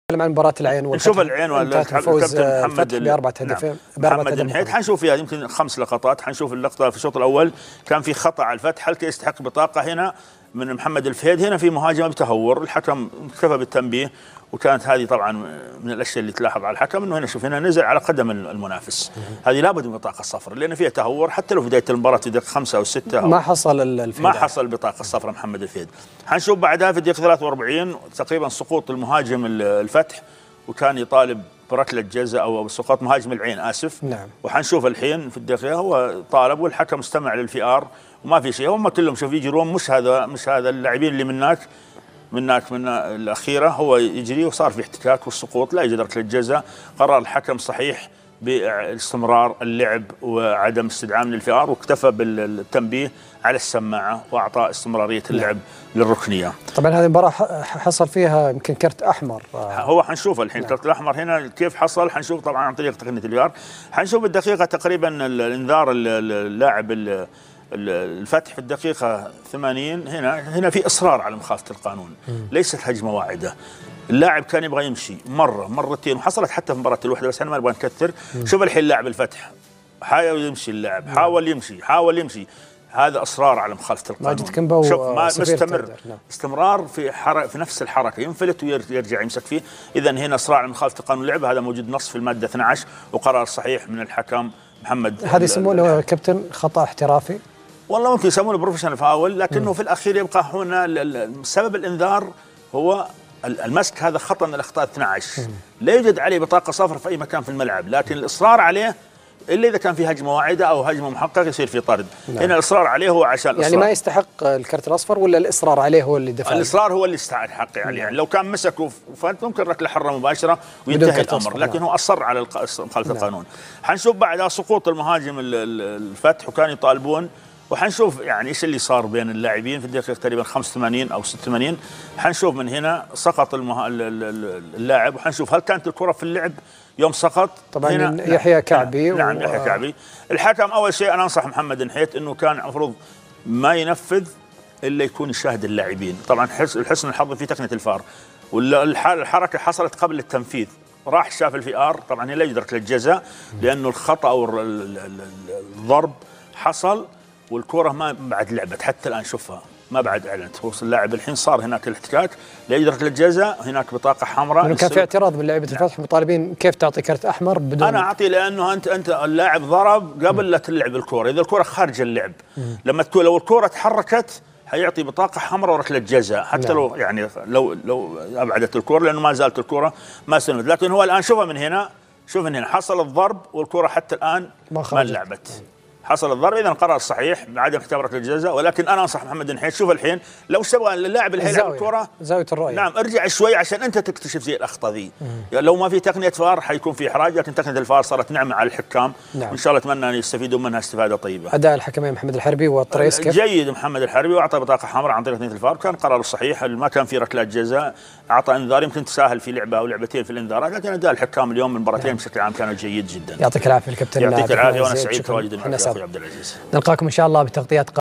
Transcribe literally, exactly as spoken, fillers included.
عن مباراة العين والفتح. نشوف العين والفوز الفتح بأربعة هدفين. نعم. محمد النحيت حنشوف فيها يمكن خمس لقطات. حنشوف اللقطة في الشوط الأول كان في خطأ على الفتح، هل يستحق بطاقة هنا من محمد الفهيد. هنا في مهاجمة بتهور، الحكم اكتفى بالتنبيه، وكانت هذه طبعا من الاشياء اللي تلاحظ على الحكم انه هنا شوف هنا نزل على قدم المنافس. هذه لابد من بطاقه صفر لان فيها تهور، حتى لو في بدايه المباراه في دقيقه خمسة او ستة ما حصل الفهيد، ما حصل البطاقه الصفراء محمد الفهيد. حنشوف بعدها في الدقيقه ثلاثة وأربعين تقريبا سقوط المهاجم الفتح، وكان يطالب بركله جزاء او سقوط مهاجم العين اسف. نعم. وحنشوف الحين في الدقيقه هو طالب والحكم استمع للفي ار وما في شيء، هم كلهم شوف يجرون، مش هذا مش هذا اللاعبين اللي منك منك من الأخيرة هو يجري وصار في احتكاك والسقوط، لا يوجد ركلة جزاء. قرر الحكم صحيح باستمرار اللعب وعدم استدعاء للفي ار، واكتفى بالتنبيه على السماعة وأعطى استمرارية اللعب للركنية. طبعا هذه المباراة حصل فيها يمكن كرت أحمر، هو حنشوف الحين الكرت الأحمر هنا كيف حصل، حنشوف طبعا عن طريق تقنية الفي ار. حنشوف بالدقيقة تقريبا الانذار اللاعب الفتح في الدقيقة ثمانين. هنا هنا في إصرار على مخالفة القانون، ليست هجمة واحدة. اللاعب كان يبغى يمشي مرة مرتين، وحصلت حتى في مباراة الوحدة، بس احنا ما نبغى نكثر. شوف الحين لاعب الفتح حاول يمشي، اللاعب حاول يمشي حاول يمشي هذا إصرار على مخالفة القانون. شوف ما مستمر استمرار في حركة في نفس الحركة، ينفلت ويرجع يمسك فيه. إذا هنا إصرار على مخالفة القانون اللعبة، هذا موجود نص في المادة اثني عشر، وقرار صحيح من الحكم محمد. هذا يسمونه كابتن خطأ احترافي؟ والله ممكن يسمونه بروفيشنال فاول، لكنه م. في الاخير يبقى هنا سبب الانذار هو المسك، هذا خطا من الاخطاء اثني عشر، لا يوجد عليه بطاقه صفراء في اي مكان في الملعب، لكن الاصرار عليه الا اذا كان في هجمه واعده او هجمه محققه يصير في طرد. نعم. هنا الاصرار عليه هو عشان الإصرار. يعني ما يستحق الكرت الاصفر ولا الاصرار عليه هو اللي دفع؟ الاصرار هو اللي يستحق حق يعني, يعني لو كان مسك وفات ممكن ركله حره مباشره وينتهي الامر، لكن هو اصر على مخالفه القانون. حنشوف بعدها سقوط المهاجم الفتح، وكان يطالبون، وحنشوف يعني ايش اللي صار بين اللاعبين في الدقيقه تقريبا خمسة وثمانين او ستة وثمانين. حنشوف من هنا سقط المها... اللاعب، وحنشوف هل كانت الكره في اللعب يوم سقط. طبعا هنا يحيى كعبي. نعم و... يحيى كعبي. الحكم اول شيء انا انصح محمد النحيت انه كان المفروض ما ينفذ الا يكون يشاهد اللاعبين. طبعا الحسن الحظ في تقنيه الفار، والحركه حصلت قبل التنفيذ، راح شاف الفي ار. طبعا لا يدرك للجزاء لانه الخطا او الضرب حصل، والكرة ما بعد لعبت حتى الآن، شوفها ما بعد أعلنت. وصل اللاعب الحين صار هناك الاحتكاك، لا يدرك للجزاء، هناك بطاقة حمراء. كان في اعتراض من لاعيبة الفتح مطالبين كيف تعطي كرت أحمر بدون. أنا أعطي لأنه أنت أنت اللاعب ضرب قبل لا تلعب الكرة، إذا الكرة خارج اللعب مم. لما تكون لو الكرة تحركت حيعطي بطاقة حمراء وركلة جزاء، حتى نعم. لو يعني لو لو أبعدت الكرة، لأنه ما زالت الكرة ما سلمت. لكن هو الآن شوفها من هنا، شوف من هنا حصل الضرب والكرة حتى الآن ما, ما لعبت. حصل الضرب، اذا قرار صحيح بعدم اختبارك للجزاء. ولكن انا انصح محمد النحيت، شوف الحين لو تبغى اللاعب اللي يلعب الكره زاويه الرؤيه، نعم ارجع شوي عشان انت تكتشف زي الاخطاء ذي. يعني لو ما في تقنيه فار حيكون في احراج، لكن تقنيه الفار صارت نعمه على الحكام. نعم. وان شاء الله اتمنى ان يستفيدوا منها استفاده طيبه. اداء الحكمين محمد الحربي والطريس كيف؟ جيد محمد الحربي، واعطى بطاقه حمراء عن طريق تقنيه الفار، كان قراره صحيح، ما كان في ركلات جزاء، اعطى انذار يمكن تساهل في لعبه او لعبتين في الانذارات، لكن اداء الحكام اليوم من مباراتين نعم. بشكل عام كانوا جيد جدا. يعطيك العافيه الكابتن. يعطيك العافيه وانا سعيد بتواجد معك اخوي عبد العزيز. نلقاكم ان شاء الله بتغطيات